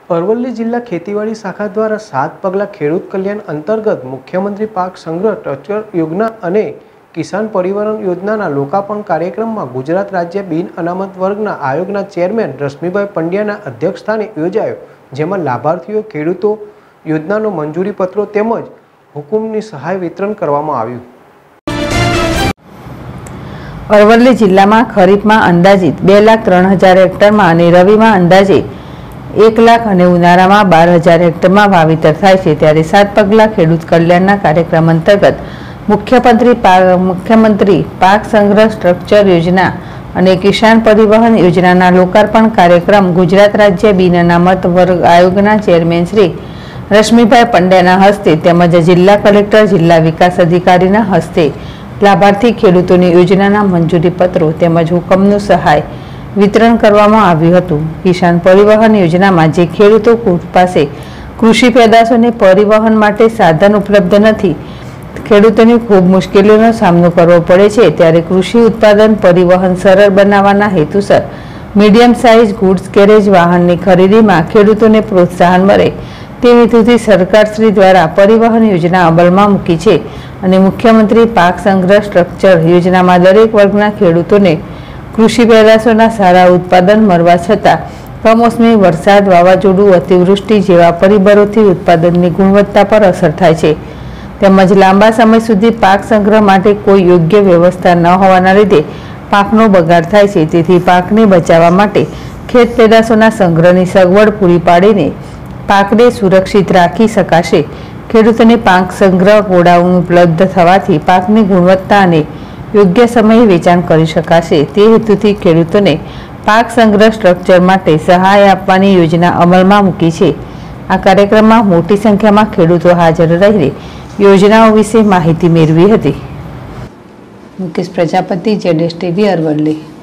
અરવલ્લી જિલ્લા ખેતીવાડી શાખા દ્વારા 7 પગલા ખેડૂત કલ્યાણ અંતર્ગત મુખ્યમંત્રી પાક સંગ્રહ ટ્રસ્ટ યોજના અને કિસાન પરિવહન યોજનાના લોકાર્પણ કાર્યક્રમમાં ગુજરાત રાજ્ય બિન અનામત વર્ગના આયોગના ચેરમેન રશ્મિભાઈ પંડ્યાના અધ્યક્ષસ્થાને યોજાયો, જેમાં લાભાર્થીઓ ખેડૂતો યોજનાનો મંજૂરી પત્રો તેમજ હુકુમની સહાય વિતરણ કરવામાં આવ્યું। અરવલ્લી જિલ્લામાં ખરીફમાં અંદાજિત 2,03,000 હેક્ટરમાં અને રવિમાં અંદાજે 1 લાખ અને ઉનાળામાં 12,000 હેક્ટરમાં વાવેતર થાય છે। ત્યારે 7 પગલા ખેડૂત કલ્યાણના કાર્યક્રમ અંતર્ગત મુખ્યમંત્રી પાક સંગ્રહ સ્ટ્રક્ચર યોજના અને કિસાન પરિવહન યોજનાના લોકાર્પણ કાર્યક્રમ ગુજરાત રાજ્ય બિન અનામત વર્ગ આયોગના ચેરમેન શ્રી રશ્મિભાઈ પંડ્યાના હસ્તે તેમજ જિલ્લા કલેક્ટર જિલ્લા વિકાસ અધિકારીના હસ્તે લાભાર્થી ખેડૂતોની યોજનાના મંજૂરી પત્રો તેમજ હુકમનું સહાય વિતરણ કરવામાં આવ્યું હતું। કિસાન પરિવહન યોજનામાં જે ખેડૂતો પાસે કૃષિ પેદાશોને પરિવહન માટે સાધન ઉપલબ્ધ નથી, ખેડૂતોને ખૂબ મુશ્કેલીઓનો સામનો કરવો પડે છે, ત્યારે કૃષિ ઉત્પાદન પરિવહન સરળ બનાવવાના હેતુસર મીડિયમ સાઇઝ ગુડ્સ કેરેજ વાહનની ખરીદીમાં ખેડૂતોને પ્રોત્સાહન મળે તે હેતુથી સરકારશ્રી દ્વારા પરિવહન યોજના અમલમાં મૂકી છે અને મુખ્યમંત્રી પાક સંગ્રહ સ્ટ્રક્ચર યોજનામાં દરેક વર્ગના ખેડૂતોને કૃષિ પેદાશોના સારા ઉત્પાદન મળવા છતાં કમોસમી વરસાદ, વાવાઝોડું, અતિવૃષ્ટિ જેવા પરિબળોથી ઉત્પાદનની ગુણવત્તા પર અસર થાય છે તેમજ લાંબા સમય સુધી પાક સંગ્રહ માટે કોઈ યોગ્ય વ્યવસ્થા ન હોવાના લીધે પાકનો બગાડ થાય છે। તેથી પાકને બચાવવા માટે ખેત પેદાશોના સંગ્રહની સગવડ પૂરી પાડીને પાકને સુરક્ષિત રાખી શકાશે। ખેડૂતોને પાક સંગ્રહ ગોડાઉન ઉપલબ્ધ થવાથી પાકની ગુણવત્તા અને યોગ્ય સમયે વેચાણ કરી શકાશે। તે હેતુથી ખેડૂતોને પાક સંગ્રહ સ્ટ્રક્ચર માટે સહાય આપવાની યોજના અમલમાં મૂકી છે। આ કાર્યક્રમમાં મોટી સંખ્યામાં ખેડૂતો હાજર રહી યોજનાઓ વિશે માહિતી મેળવી હતી। મુકેશ પ્રજાપતિ, ZSTV, અરવલ્લી।